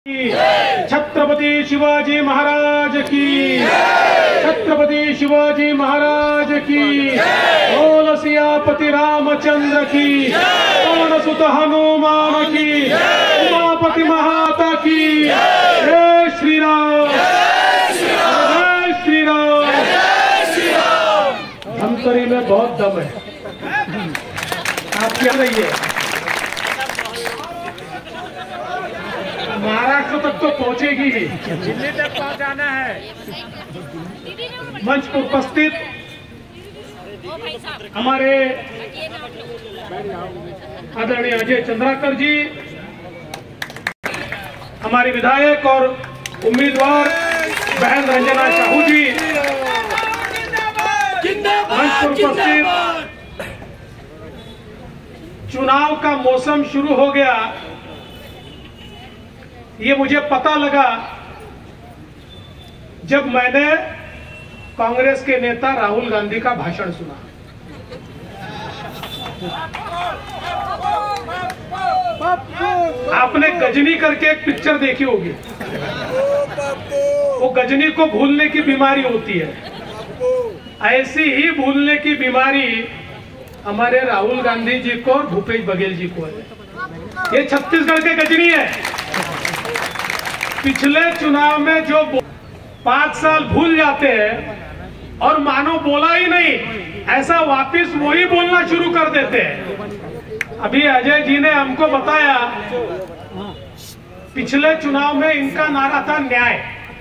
छत्रपति शिवाजी महाराज की, छत्रपति शिवाजी महाराज की, बोल सियापति रामचंद्र की, पवन सुत हनुमान की, उमापति महाता की। जय श्री राम, जय श्री राम। धमतरी में बहुत दम है, आप क्या रहिए। महाराष्ट्र तक तो पहुंचेगी ही, दिल्ली तक पहुंचाना है। मंच पर उपस्थित हमारे आदरणीय अजय चंद्राकर जी, हमारे विधायक और उम्मीदवार बहन रंजना साहू जी, मंच पर उपस्थित। चुनाव का मौसम शुरू हो गया, ये मुझे पता लगा जब मैंने कांग्रेस के नेता राहुल गांधी का भाषण सुना। आपने गजनी करके एक पिक्चर देखी होगी, वो गजनी को भूलने की बीमारी होती है, ऐसी ही भूलने की बीमारी हमारे राहुल गांधी जी को और भूपेश बघेल जी को है। ये छत्तीसगढ़ के गजनी है। पिछले चुनाव में जो 5 साल भूल जाते हैं और मानो बोला ही नहीं, ऐसा वापिस वही बोलना शुरू कर देते हैं। अभी अजय जी ने हमको बताया, पिछले चुनाव में इनका नारा था न्याय।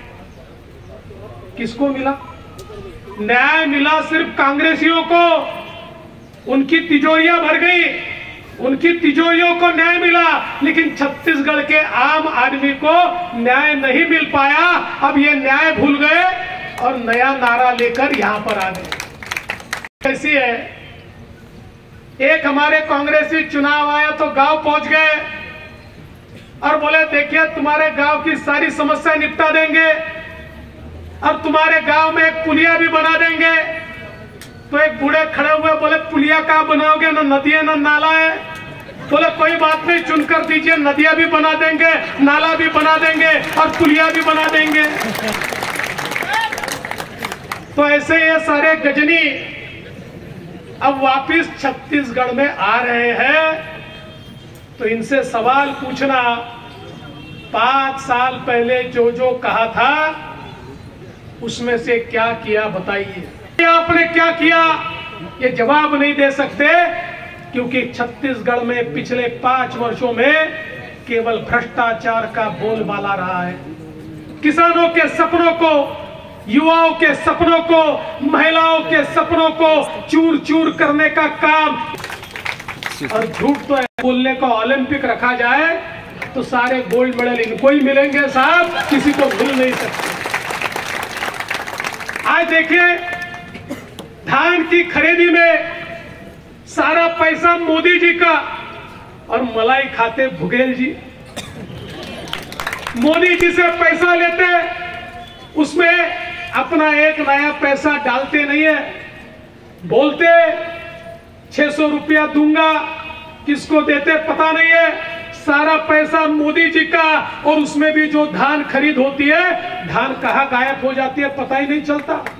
किसको मिला? न्याय मिला सिर्फ कांग्रेसियों को, उनकी तिजोरियां भर गई, उनकी तिजोरियों को न्याय मिला, लेकिन छत्तीसगढ़ के आम आदमी को न्याय नहीं मिल पाया। अब ये न्याय भूल गए और नया नारा लेकर यहां पर आ गए। ऐसी है, एक हमारे कांग्रेसी चुनाव आया तो गांव पहुंच गए और बोले देखिए तुम्हारे गांव की सारी समस्या निपटा देंगे और तुम्हारे गांव में एक पुलिया भी बना देंगे। तो एक बूढ़े खड़े हुए बोले पुलिया कहाँ बनाओगे, ना नदी है ना नाला है। बोले कोई बात नहीं, चुनकर दीजिए, नदियां भी बना देंगे, नाला भी बना देंगे और पुलिया भी बना देंगे। तो ऐसे ये सारे गजनी अब वापिस छत्तीसगढ़ में आ रहे हैं। तो इनसे सवाल पूछना, 5 साल पहले जो जो कहा था उसमें से क्या किया बताइए। आपने क्या किया ये जवाब नहीं दे सकते, क्योंकि छत्तीसगढ़ में पिछले 5 वर्षों में केवल भ्रष्टाचार का बोलबाला रहा है। किसानों के सपनों को, युवाओं के सपनों को, महिलाओं के सपनों को चूर चूर करने का काम। और झूठ तो है, बोलने का ओलंपिक रखा जाए तो सारे गोल्ड मेडल इनको ही मिलेंगे साहब, किसी को भूल नहीं सकते। आज देखिए धान की खरीदी में सारा पैसा मोदी जी का और मलाई खाते बघेल जी। मोदी जी से पैसा लेते, उसमें अपना एक नया पैसा डालते नहीं है। बोलते 600 रुपया दूंगा, किसको देते पता नहीं है। सारा पैसा मोदी जी का, और उसमें भी जो धान खरीद होती है, धान कहाँ गायब हो जाती है पता ही नहीं चलता।